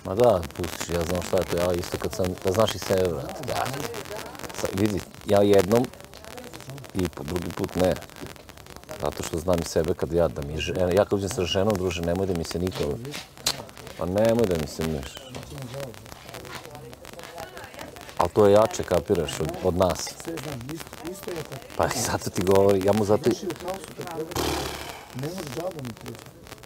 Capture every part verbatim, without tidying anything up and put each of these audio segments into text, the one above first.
Ma da, pustiš, ja znam šta je to, ja isto kad sam, da znaš i sebe, brate. Ja, vidi, ja jednom i po drugi put ne. Zato što znam i sebe kad ja, da mi je žena, ja kad uđem sa ženom, druže, nemoj da mi se niko, pa nemoj da mi se miš. Ali to je jače, kapiraš, od nas. Pa i zato ti govori, ja mu zato... Ne može džaba mi priča.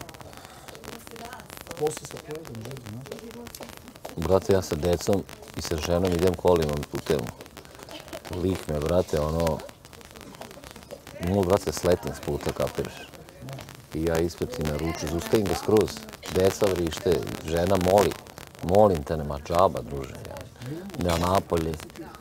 Posle sa kolegom, znaš. Brate, ja sa decom i sa ženom idem kolima u temu. Lik me, brate, ono... Mogu, brate, sletim s puta, kapiraš. I ja ispred ti naruču, zustavim ga skroz. Deca vrište, žena moli. Molim te, nema džaba, druže. Ja napolje.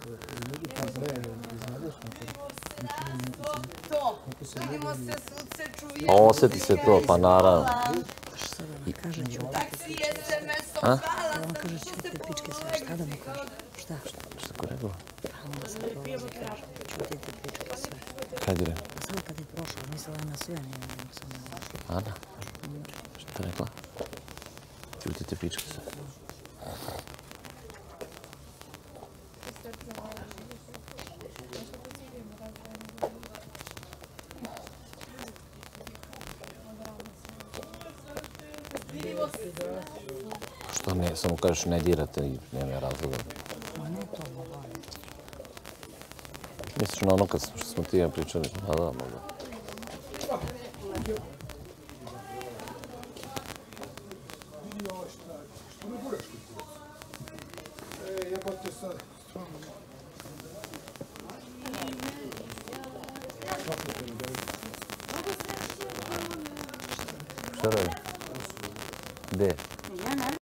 Pa osjeti se to, pa naravno. Kaže ću. A? On kaže ću te pičke sve. Šta da mu kaže? Šta? Šta ko rekao? Onda sam prolazi, kaže. Ću te pičke sve. Kad je? Samo kad je prošlo, mislila je na sve, nije samo na vašu. Ana? Šta je rekla? Ćutite pičke sve. Što ne, samo kažeš ne dirate i nema razloga. Ma ne to, mogu. Misliš na ono kad smo ti ja pričali? A da, mogu. Šta radi? Gde?